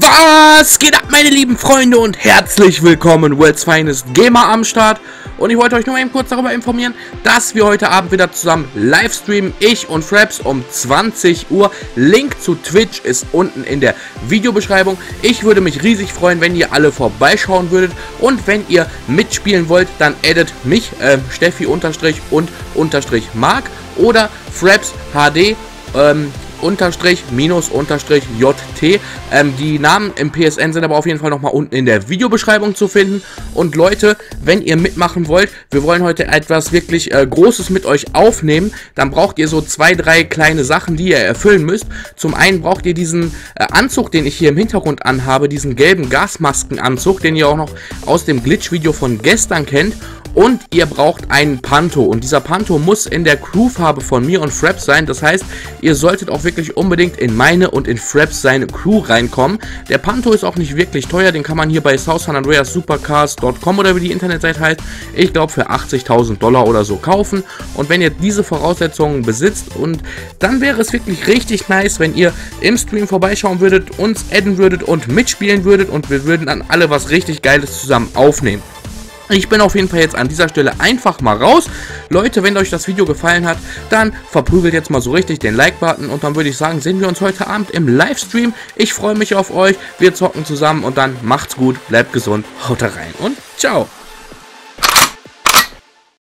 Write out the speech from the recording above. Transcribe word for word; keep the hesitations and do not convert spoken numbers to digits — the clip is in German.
Was geht ab, meine lieben Freunde, und herzlich willkommen, World's Finest Gamer am Start. Und ich wollte euch nur eben kurz darüber informieren, dass wir heute Abend wieder zusammen live streamen, ich und Fraps um zwanzig Uhr. Link zu Twitch ist unten in der Videobeschreibung. Ich würde mich riesig freuen, wenn ihr alle vorbeischauen würdet. Und wenn ihr mitspielen wollt, dann addet mich, äh, Steffi unterstrich und unterstrich Mark oder Fraps H D, ähm, unterstrich minus unterstrich J T. Ähm, die Namen im P S N sind aber auf jeden Fall nochmal unten in der Videobeschreibung zu finden. Und Leute, wenn ihr mitmachen wollt, wir wollen heute etwas wirklich äh, Großes mit euch aufnehmen, dann braucht ihr so zwei, drei kleine Sachen, die ihr erfüllen müsst. Zum einen braucht ihr diesen äh, Anzug, den ich hier im Hintergrund anhabe, diesen gelben Gasmaskenanzug, den ihr auch noch aus dem Glitch-Video von gestern kennt. Und ihr braucht einen Panto, und dieser Panto muss in der Crewfarbe von mir und Fraps sein. Das heißt, ihr solltet auch wirklich unbedingt in meine und in Fraps seine Crew reinkommen. Der Panto ist auch nicht wirklich teuer, den kann man hier bei South San Andreas Supercars Punkt com oder wie die Internetseite heißt, ich glaube für achtzigtausend Dollar oder so kaufen. Und wenn ihr diese Voraussetzungen besitzt, und dann wäre es wirklich richtig nice, wenn ihr im Stream vorbeischauen würdet, uns adden würdet und mitspielen würdet, und wir würden dann alle was richtig Geiles zusammen aufnehmen. Ich bin auf jeden Fall jetzt an dieser Stelle einfach mal raus. Leute, wenn euch das Video gefallen hat, dann verprügelt jetzt mal so richtig den Like-Button. Und dann würde ich sagen, sehen wir uns heute Abend im Livestream. Ich freue mich auf euch. Wir zocken zusammen, und dann macht's gut, bleibt gesund, haut rein und ciao.